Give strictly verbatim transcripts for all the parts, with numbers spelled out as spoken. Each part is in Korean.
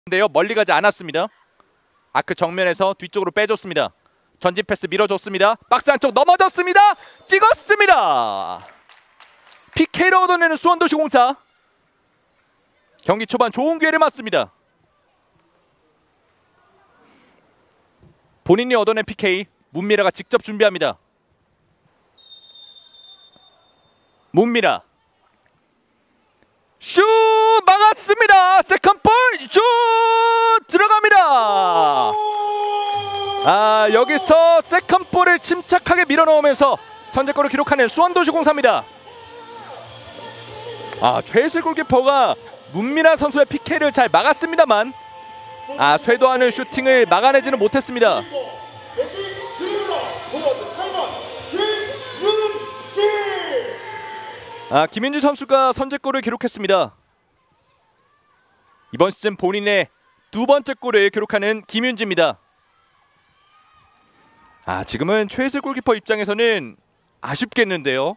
인데요. 멀리 가지 않았습니다. 아크 정면에서 뒤쪽으로 빼줬습니다. 전진 패스 밀어줬습니다. 박스 안쪽 넘어졌습니다. 찍었습니다. 피케이를 얻어내는 수원도시공사. 경기 초반 좋은 기회를 맞습니다. 본인이 얻어낸 피케이 문미라가 직접 준비합니다. 문미라 슛 막았습니다. 세컨볼 슛 들어갑니다. 아 여기서 세컨볼을 침착하게 밀어넣으면서 선제골을 기록하는 수원도시공사입니다. 아 최혜슬 골키퍼가 문미라 선수의 피케이를 잘 막았습니다만 아 쇄도하는 슈팅을 막아내지는 못했습니다. 아 김윤지 선수가 선제골을 기록했습니다. 이번 시즌 본인의 두 번째 골을 기록하는 김윤지입니다. 아 지금은 최혜슬 골키퍼 입장에서는 아쉽겠는데요.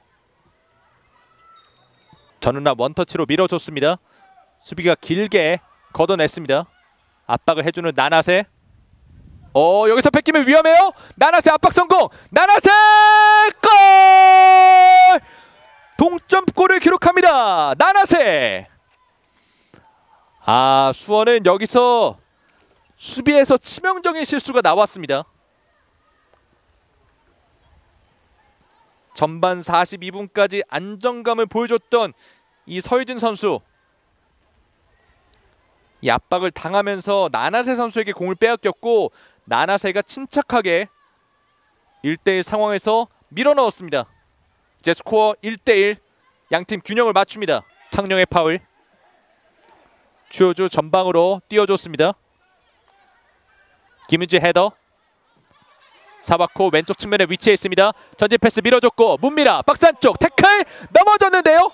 전은아 원터치로 밀어줬습니다. 수비가 길게 걷어냈습니다. 압박을 해주는 나나세. 어 여기서 뺏기면 위험해요. 나나세 압박 성공. 나나세 골! 동점골을 기록합니다. 나나세. 아 수원은 여기서 수비에서 치명적인 실수가 나왔습니다. 전반 사십이 분까지 안정감을 보여줬던 이 서유진 선수. 이 압박을 당하면서 나나세 선수에게 공을 빼앗겼고 나나세가 침착하게 일 대 일 상황에서 밀어넣었습니다. 이제 스코어 일 대 일. 양팀 균형을 맞춥니다. 창령의 파울. 추효주 전방으로 띄워줬습니다. 김윤지 헤더. 사바코 왼쪽 측면에 위치해 있습니다. 전진 패스 밀어줬고 문미라 박스 안쪽 태클 넘어졌는데요.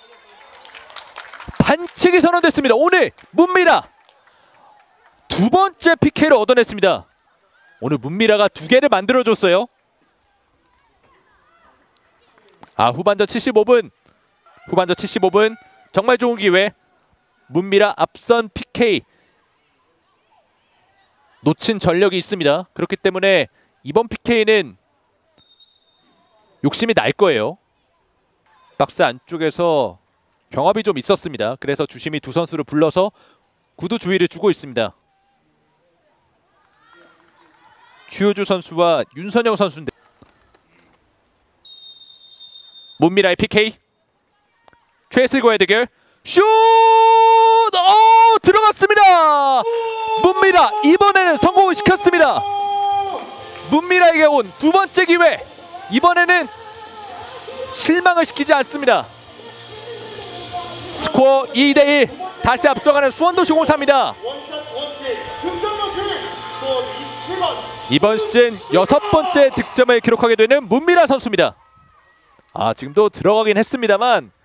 반칙이 선언됐습니다. 오늘 문미라 두 번째 피케이를 얻어냈습니다. 오늘 문미라가 두 개를 만들어줬어요. 아 후반전 칠십오 분 후반전 칠십오 분 정말 좋은 기회. 문미라 앞선 피케이 놓친 전력이 있습니다. 그렇기 때문에 이번 피케이는 욕심이 날 거예요. 박스 안쪽에서 경합이 좀 있었습니다. 그래서 주심이 두 선수를 불러서 구두 주의를 주고 있습니다. 추효주 선수와 윤선영 선수인데 문미라의 피케이. 최슬과의 대결. 슛! 오! 들어갔습니다. 문미라 이번에는 성공을 시켰습니다. 문미라에게 온 두 번째 기회. 이번에는 실망을 시키지 않습니다. 스코어 이 대 일. 다시 앞서가는 수원도시공사입니다. 이번 시즌 여섯 번째 득점을 기록하게 되는 문미라 선수입니다. 아 지금도 들어가긴 했습니다만